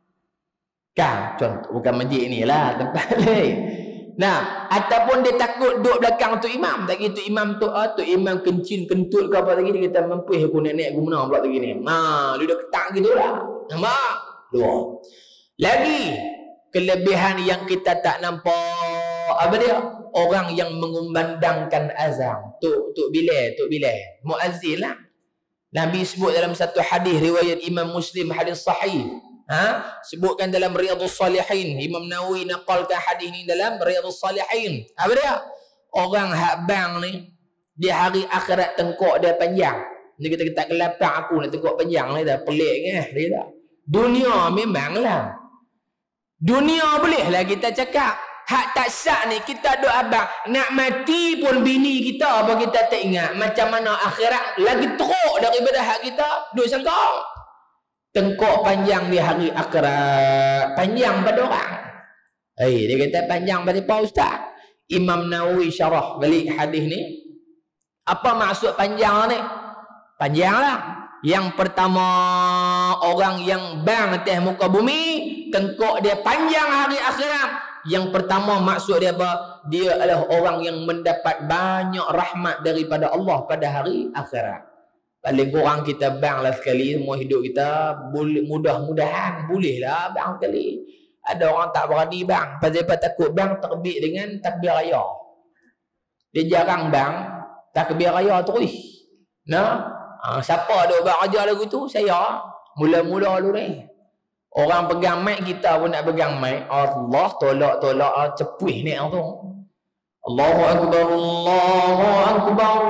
Kan? Contoh, bukan masjid ni lah, tempat lain. Nah, ataupun dia takut duduk belakang tu imam. Tak kira tu imam tu, ah, tu imam kencing, kentut ke apa lagi, dia kata mampus aku nenek aku menang pula lagi ni. Nah, dia dah ketak gitu lah. Nampak? Dua. Lagi, kelebihan yang kita tak nampak, apa dia? Orang yang mengumandangkan azan. Tuk, tuk bilal, tuk bilal. Muazzin lah. Nabi sebut dalam satu hadis riwayat Imam Muslim, hadis sahih. Ha? Sebutkan dalam Riyadhus Salihin. Imam Nawawi naqalkan hadis ni dalam Riyadhus Salihin. Apa dia? Orang hak bang ni, di hari akhirat tengkok dia panjang. Dia kata tak kelapang aku nak tengkok panjang ni dah, pelik kan? Dia tak. Dunia memanglah. Dunia bolehlah kita cakap. Hak tak syak ni kita duk abang nak mati pun bini kita apa kita tak ingat. Macam mana akhirat lagi teruk daripada hak kita duk sangka. tengkok panjang di hari akhirat. Panjang pada orang. Eh, dia kata panjang pada Pak Ustaz. Imam Nawawi syarah balik hadis ni. Apa maksud panjang ni? Panjang lah. Yang pertama, orang yang bang atas muka bumi, tengkok dia panjang hari akhirat. Yang pertama maksud dia apa? Dia adalah orang yang mendapat banyak rahmat daripada Allah pada hari akhirat. Paling kurang kita bang lah sekali semua hidup kita, mudah-mudahan bolehlah bang sekali. Ada orang tak berani bang, pasal apa? Takut bang terbit dengan takbir raya. Dia jarang bang takbir raya terus. Nah, ha, siapa duk bang ajar lagu tu? Saya. Mula-mula dulu ni. Orang pegang mic, kita pun nak pegang mic. Allah tolak-tolak cepuih ni tu. Allahu Akbar, Allahu Akbar.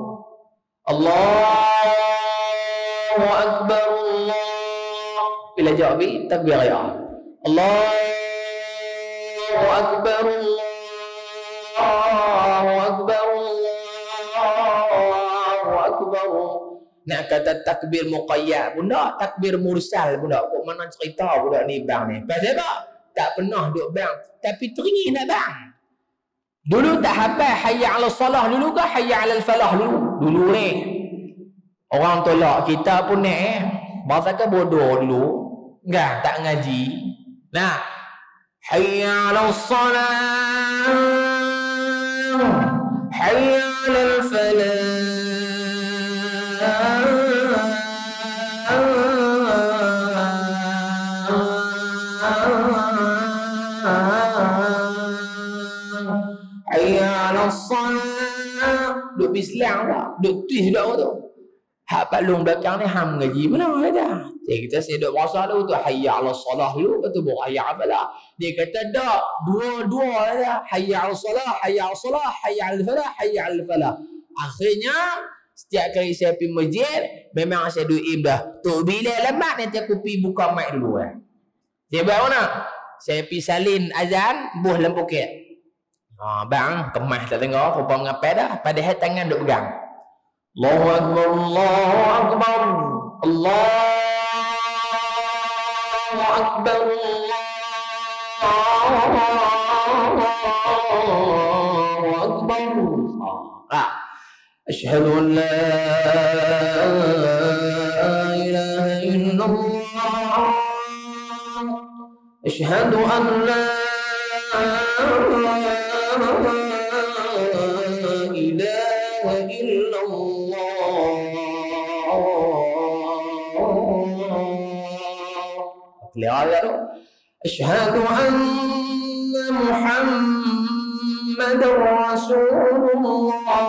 Allahu Akbar, Allah. Bila jawab ni, takbir raya. Allahu Akbar, Allahu Akbar, Allahu Akbar. Nak kata takbir muqayyad pun tak, takbir mursal pun tak. Kok mana cerita budak ni bang ni? Pasal apa? Tak pernah duk bang, tapi teringin nak bang. Dulu tak hafal hayya 'ala salah dulu ke hayya 'ala falah dulu? Dulu ni. Orang tolak kita pun ni eh. Bahasa ke bodoh dulu. Enggak, tak ngaji. Nah, hayya 'ala salah. Hayya 'ala falah. Duk Islam tak? Duk twist dak tu. Hak palung belakang ni ham ngaji mana ada. Jadi kita saya duk bahasa dulu tu hayya 'ala salah dulu, lepas tu baru hayya 'ala falah. Dia kata dak, dua-dua ada. Hayya 'ala salah, hayya 'ala salah, hayya 'ala falah, hayya 'ala falah. Akhirnya setiap kali saya pergi masjid, memang saya duit dah. Tok bila lambat nanti aku pergi buka mic dulu eh. Saya buat mana? Saya pergi salin azan, buh lampu kek. Ha, bang, kemas tak tengok, rupa mengapai dah. Padahal tangan duk pegang. Allahu Akbar, Allahu Akbar. Allahu Akbar, Allahu Akbar. Ha. Asyhadu an la ilaha illallah. Asyhadu an la ilaha illallah. Clear? Asyhadu anna Muhammadar Rasulullah.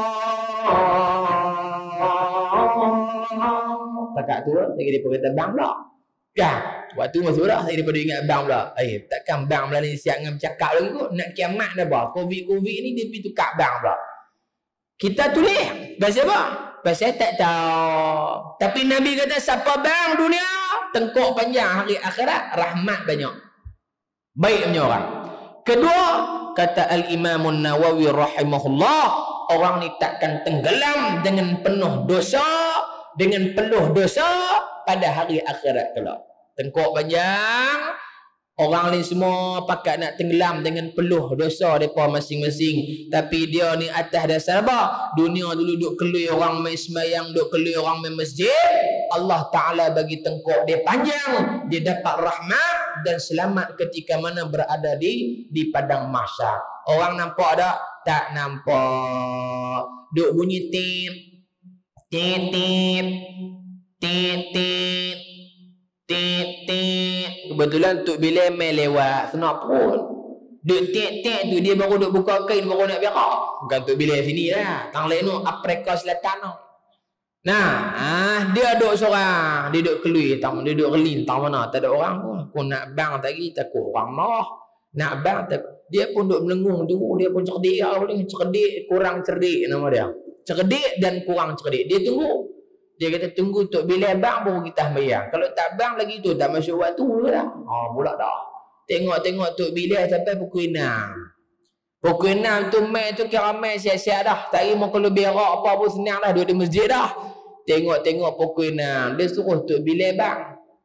Takak tu saya dia kata bang pula. Kan? Waktu masuk dah saya daripada ingat bang pula. Eh, takkan bang pula ni siap dengan bercakap lagi kot. Nak kiamat dah bah. Covid-Covid ni dia pergi tukar bang pula. Kita tulis. Pasal apa? Pasal tak tahu. Tapi Nabi kata siapa bang dunia, tengkok panjang hari akhirat, rahmat banyak. Baik punya orang. Kedua, kata Al-Imam Nawawi rahimahullah, orang ni takkan tenggelam dengan penuh dosa, dengan penuh dosa pada hari akhirat kelak. Tengkok panjang, orang ni semua pakat nak tenggelam dengan peluh dosa mereka masing-masing. Tapi dia ni atas dasar apa? Dunia dulu duk kelui orang main sembahyang, duk kelui orang main masjid. Allah Ta'ala bagi tengkok dia panjang, dia dapat rahmat dan selamat ketika mana berada di di padang mahsyar. Orang nampak tak? Tak nampak. Duk bunyi tip, tip, tip, tip, tip, tip, tip. Kebetulan Tok Bilal main lewat, senak pun. Duk tip-tip tu, dia baru duk buka kain, baru nak berak. Bukan Tok Bilal sini lah. Tang lain tu, Afrika Selatan tu. Nah, ah, dia duk seorang. Dia duk kelui, tang, dia duk relin, tang mana. Tak ada orang pun. Aku nak bang tadi, takut orang marah. Nak bang, tak. Dia pun duk melengung tu. Dia pun cerdik. Cerdik, kurang cerdik nama dia. Cerdik dan kurang cerdik. Dia tunggu. Dia kata tunggu Tok Bilal bang baru kita bayar. Kalau tak bang lagi tu tak masuk waktu dulu dah. Ha pula dah. Tengok-tengok Tok Bilal sampai pukul enam. Pukul enam tu mai tu kira mai siap-siap dah. Tak mau kalau berak apa pun senang dah duduk di masjid dah. Tengok-tengok pukul enam. Dia suruh Tok Bilal bang.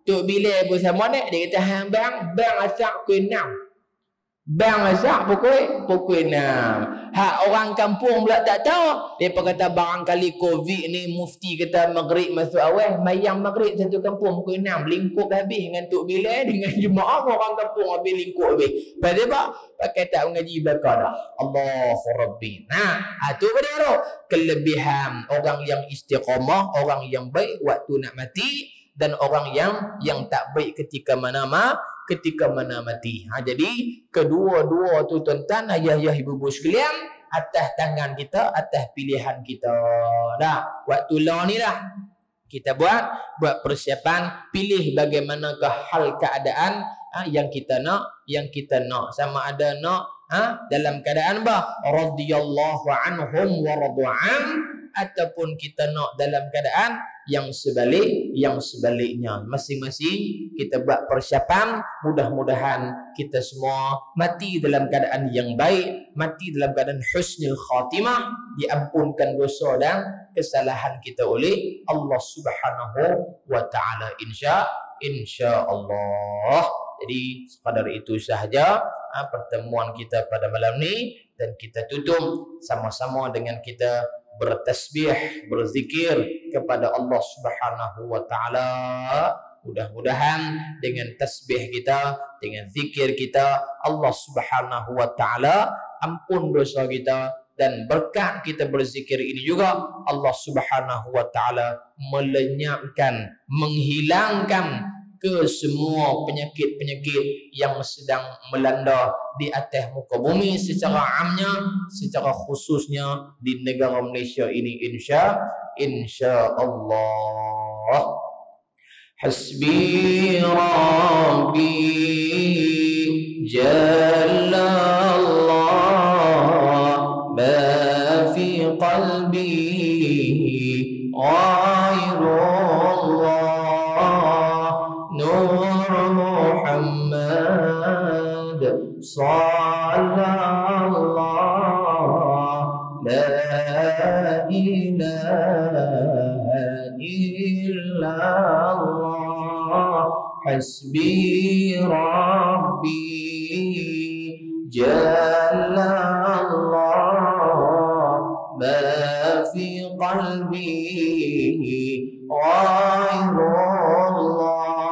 Tok Bilal pun sama ni. Dia kata, hang bang, bang asak pukul enam. Bang asak pukul, pukul enam. Hak orang kampung pula tak tahu. Dia kata, barangkali Covid ni mufti kata maghrib masuk awal. Mayang maghrib satu kampung pukul enam. Lingkup habis dengan Tok Bilal, dengan jemaah orang kampung habis lingkup habis. Lepas dia apa? Pakai tak mengaji belakang dah. Allahu Rabbi. Nah, itu pada tu. Kelebihan orang yang istiqamah, orang yang baik waktu nak mati, dan orang yang yang tak baik ketika mana ma, ketika mana mati. Ha, jadi kedua-dua tu tuan-tuan, ayah-ayah, ibu-ibu sekalian, atas tangan kita, atas pilihan kita. Dah, waktu lah ni dah kita buat buat persiapan, pilih bagaimanakah hal keadaan ha, yang kita nak, yang kita nak. Sama ada nak ha, dalam keadaan bah radhiyallahu anhum wa radu'an, ataupun kita nak dalam keadaan yang sebalik, yang sebaliknya. Masing-masing kita buat persiapan. Mudah-mudahan kita semua mati dalam keadaan yang baik, mati dalam keadaan husnul khatimah, diampunkan dosa dan kesalahan kita oleh Allah Subhanahu wa taala, insya insya-Allah. Jadi sekadar itu sahaja ha, pertemuan kita pada malam ni, dan kita tutup sama-sama dengan kita bertasbih, berzikir kepada Allah Subhanahu wa taala. Mudah-mudahan dengan tasbih kita, dengan zikir kita, Allah Subhanahu wa taala ampun dosa kita, dan berkat kita berzikir ini juga Allah Subhanahu wa taala melenyapkan, menghilangkan ke semua penyakit-penyakit yang sedang melanda di atas muka bumi secara amnya, secara khususnya di negara Malaysia ini, insya insya Allah. Hasbi Rabbi Jalla Allah ma fi qalbi ghairullah Nur Muhammad sallallahu la ilaha illallah. Hasbi Rabbi Jalla Allah ma fi qalbi ghairullah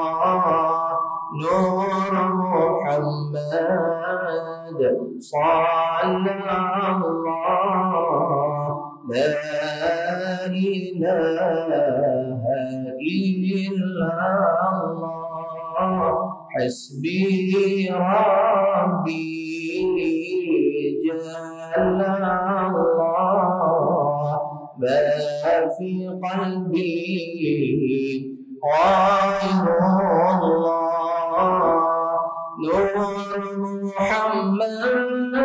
Nur Muhammad sallallahu la ilaha illallah. Hasbi Rabbi Jalla Allah ma fi qalbi ghairullah Nur Muhammad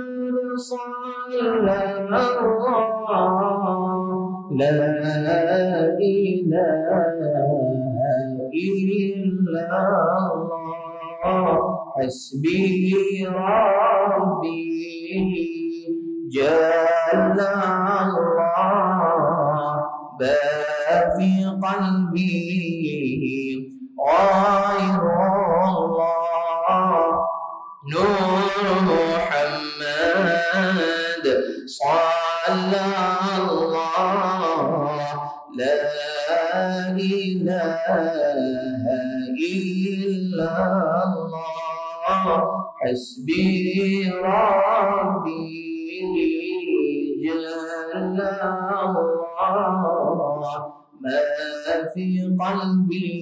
sallallahu la ilaha illallah. Hasbi Rabbi Jalla Allah ma fi qalbi ghairullah Nur Muhammad sallallahu la ilaha illallah. Hasbi Rabbi Jalla Allah ma fi qalbi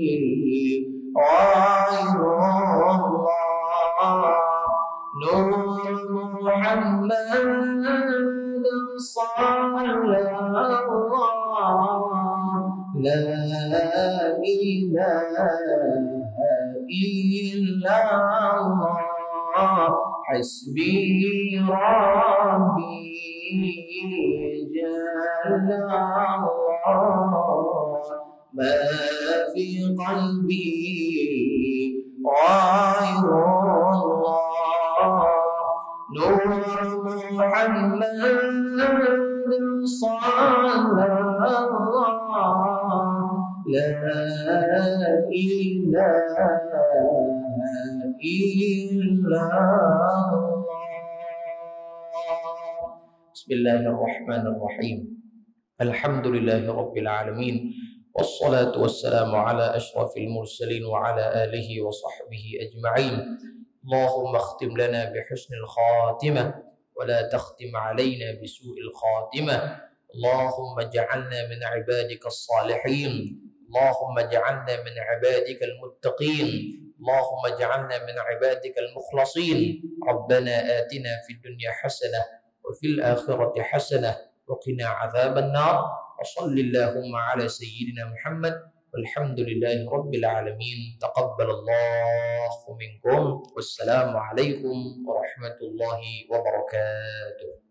ghairullah Nur Muhammad sallallahu la ilaha illallah. Hasbi Rabbi Jalla Allah ma fi qalbi ghairullah Nur Muhammad sallallahu لا إله إلا الله. بسم الله الرحمن الرحيم. الحمد لله رب العالمين، والصلاة والسلام على أشرف المرسلين وعلى آله وصحبه أجمعين. اللهم اختم لنا بحسن الخاتمة ولا تختم علينا بسوء الخاتمة. اللهم اجعلنا من عبادك الصالحين، اللهم اجعلنا من عبادك المتقين، اللهم اجعلنا من عبادك المخلصين. ربنا آتنا في الدنيا حسنة وفي الآخرة حسنة وقنا عذاب النار. وصل اللهم على سيدنا محمد والحمد لله رب العالمين. تقبل الله منكم، والسلام عليكم ورحمة الله وبركاته.